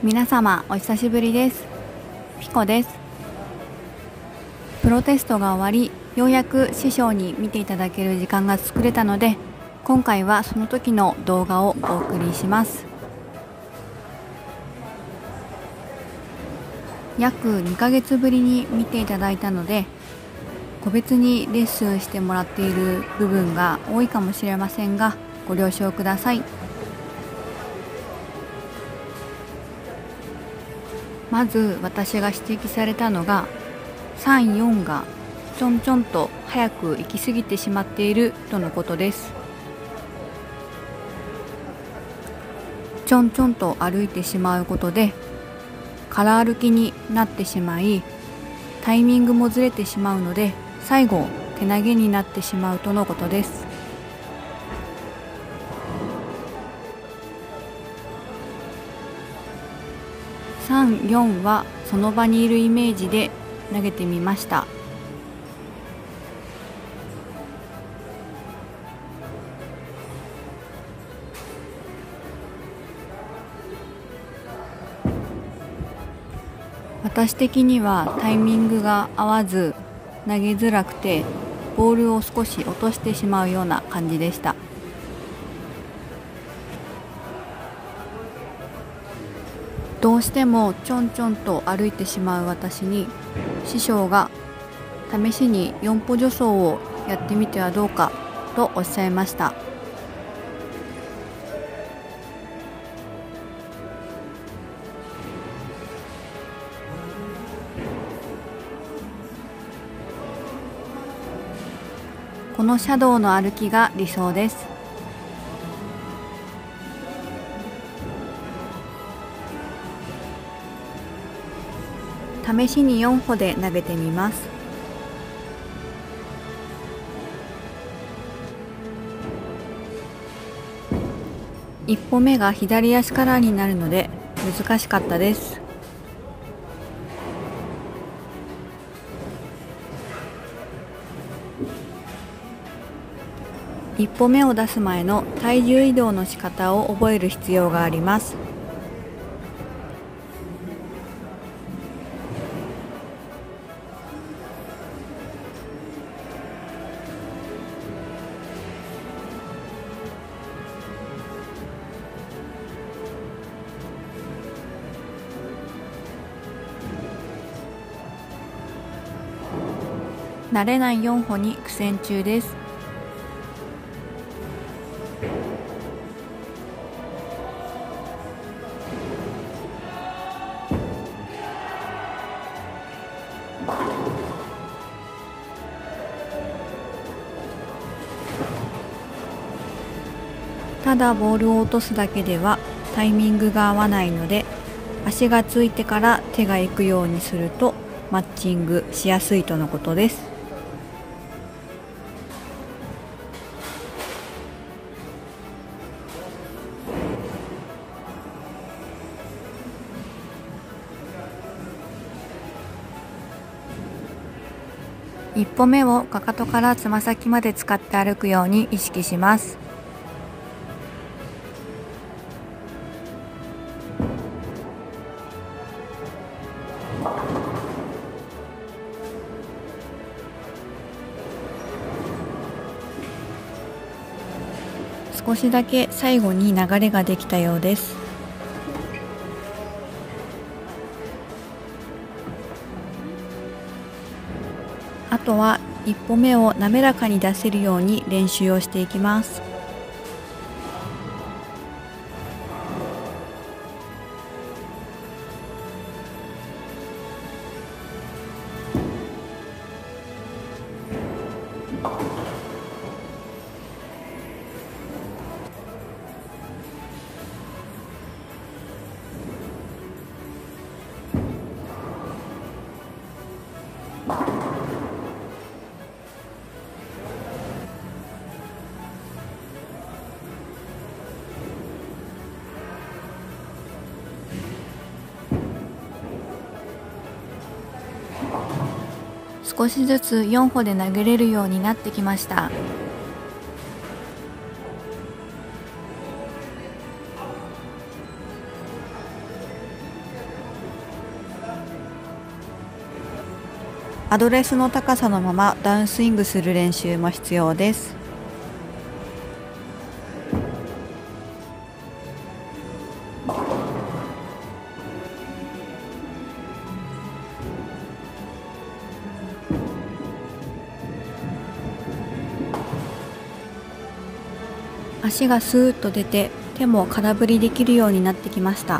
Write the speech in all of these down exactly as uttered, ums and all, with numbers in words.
皆様お久しぶりです。ピコです。プロテストが終わり、ようやく師匠に見ていただける時間が作れたので、今回はその時の動画をお送りします。約にかげつぶりに見ていただいたので、個別にレッスンしてもらっている部分が多いかもしれませんが、ご了承ください。まず私が指摘されたのがさん、よんがちょんちょんと早く行き過ぎてしまっているとのことです。ちょんちょんと歩いてしまうことで空歩きになってしまい、タイミングもずれてしまうので最後手投げになってしまうとのことです。さん、よんはその場にいるイメージで投げてみました。私的にはタイミングが合わず投げづらくて、ボールを少し落としてしまうような感じでした。どうしてもちょんちょんと歩いてしまう私に師匠が試しによん歩助走をやってみてはどうかとおっしゃいました。このシャドウの歩きが理想です。試しによん歩で投げてみます。いち歩目が左足からになるので難しかったです。いち歩目を出す前の体重移動の仕方を覚える必要があります。慣れないよん歩に苦戦中です。ただボールを落とすだけではタイミングが合わないので、足がついてから手が行くようにするとマッチングしやすいとのことです。いち歩目をかかとからつま先まで使って歩くように意識します。少しだけ最後に流れができたようです。あとはいち歩目を滑らかに出せるように練習をしていきます。少しずつよん歩で投げれるようになってきました。 アドレスの高さのままダウンスイングする練習も必要です。足がスーッと出て手も空振りできるようになってきました。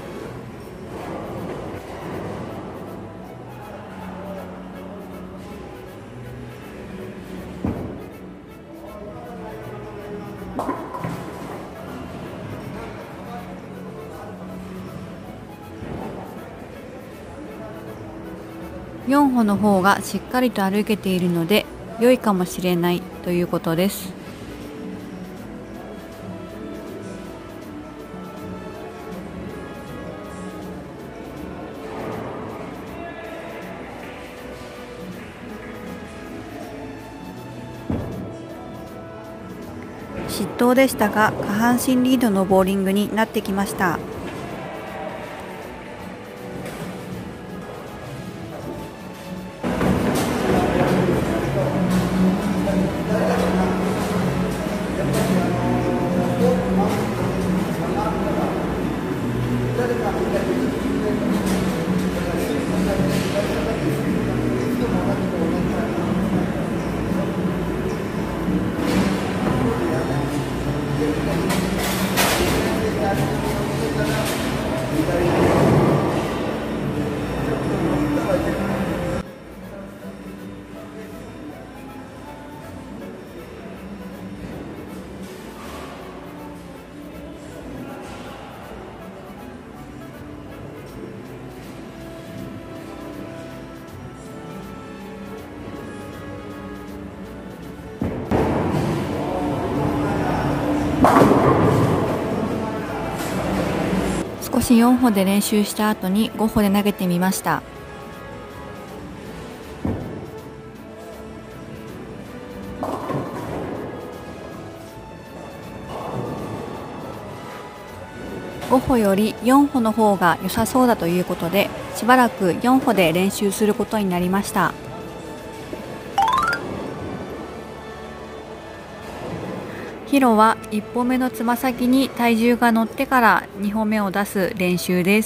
よんほの方がしっかりと歩けているので良いかもしれないということです。失投でしたが下半身リードのボーリングになってきました。少しよんほで練習した後にごほで投げてみました。ごほよりよんほの方が良さそうだということで、しばらくよんほで練習することになりました。ヒロはいっぽんめのつま先に体重が乗ってからにほんめを出す練習です。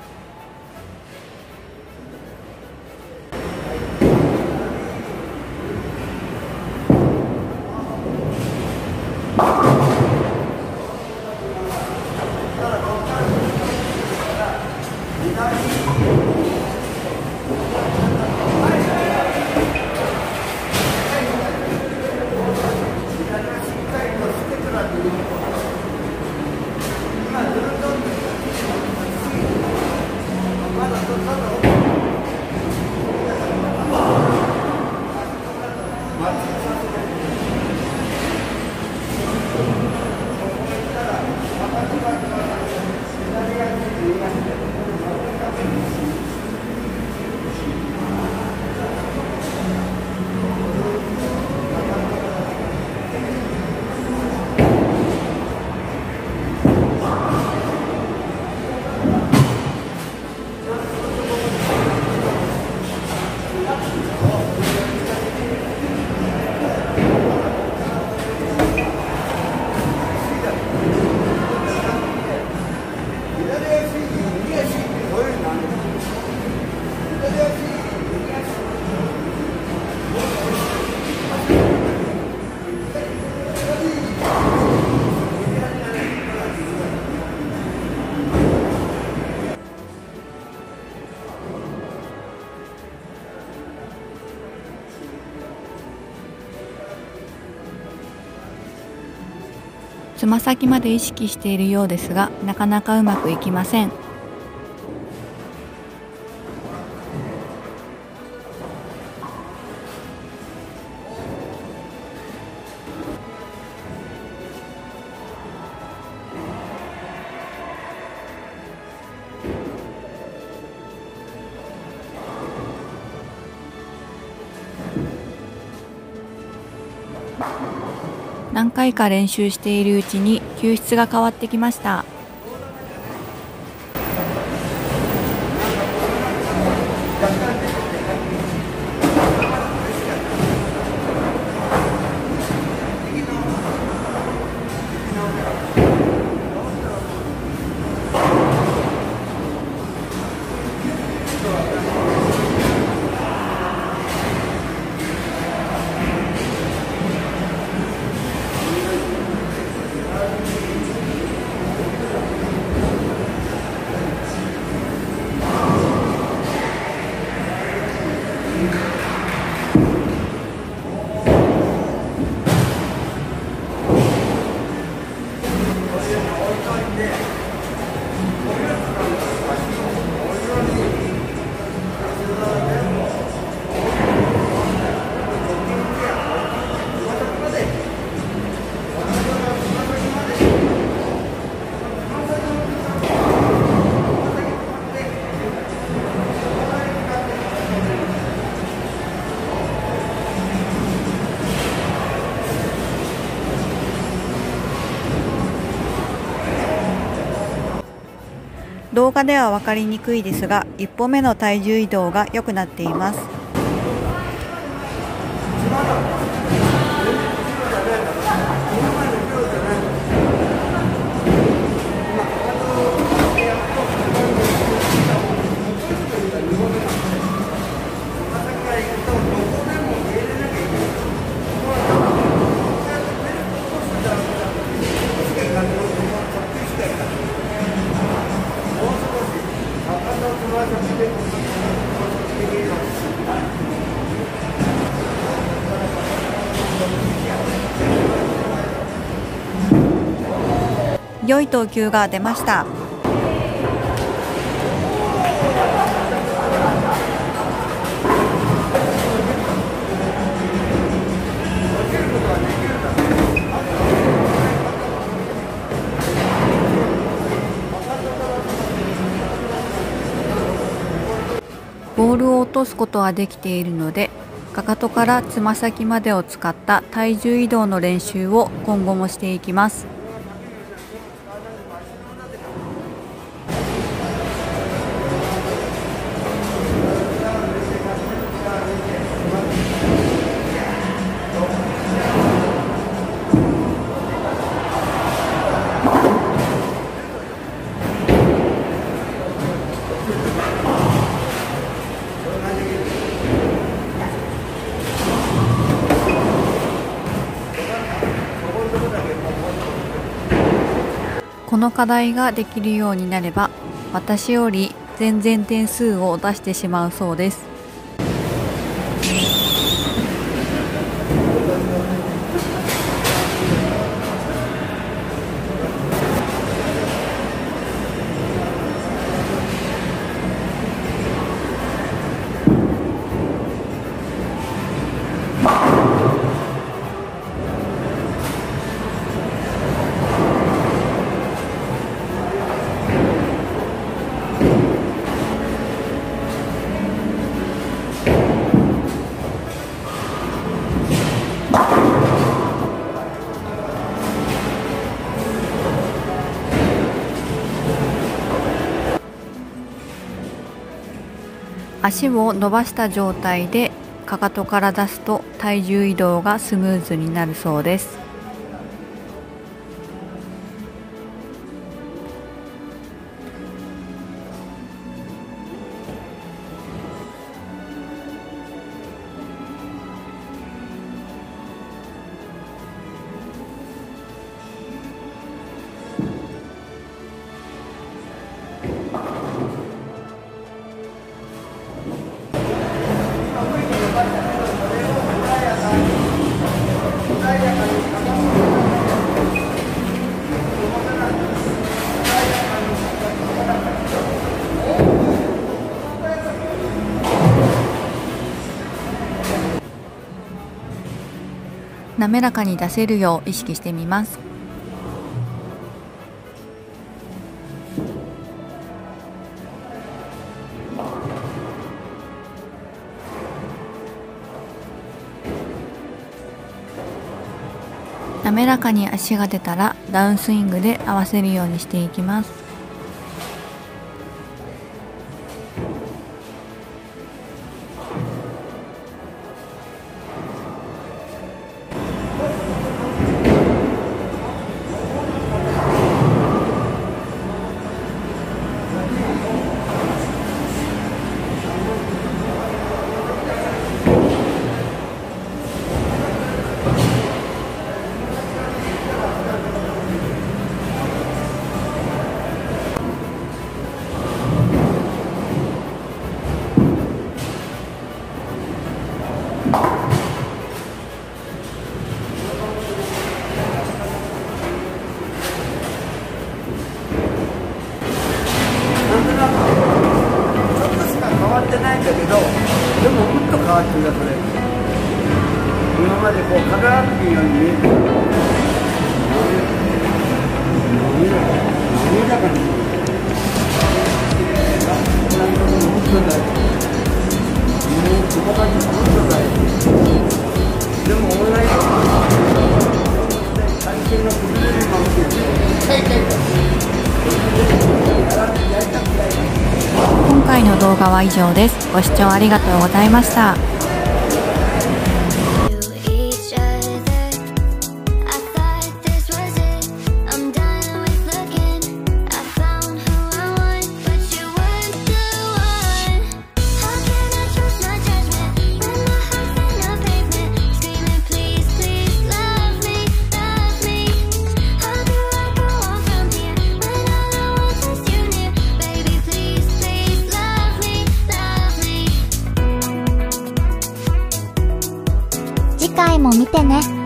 つま先まで意識しているようですが、なかなかうまくいきません。何回か練習しているうちに球質が変わってきました。 動画では分かりにくいですが、一歩目の体重移動が良くなっています。良い投球が出ました。ボールを落とすことはできているので、かかとからつま先までを使った体重移動の練習を今後もしていきます。この課題ができるようになれば、私より全然点数を出してしまうそうです。足を伸ばした状態でかかとから出すと体重移動がスムーズになるそうです。滑らかに出せるよう意識してみます。滑らかに足が出たらダウンスイングで合わせるようにしていきます。 ないんだけど、でももっと変わってるよそれ。今までこうカラーっていうように見えてる。滑らかに。もっと大事。この感じもっと大事。でもオンライン最近の崩れるかもしれない。はいはいはい。やらやりたくの動画は以上です。ご視聴ありがとうございました。 次回も見てね。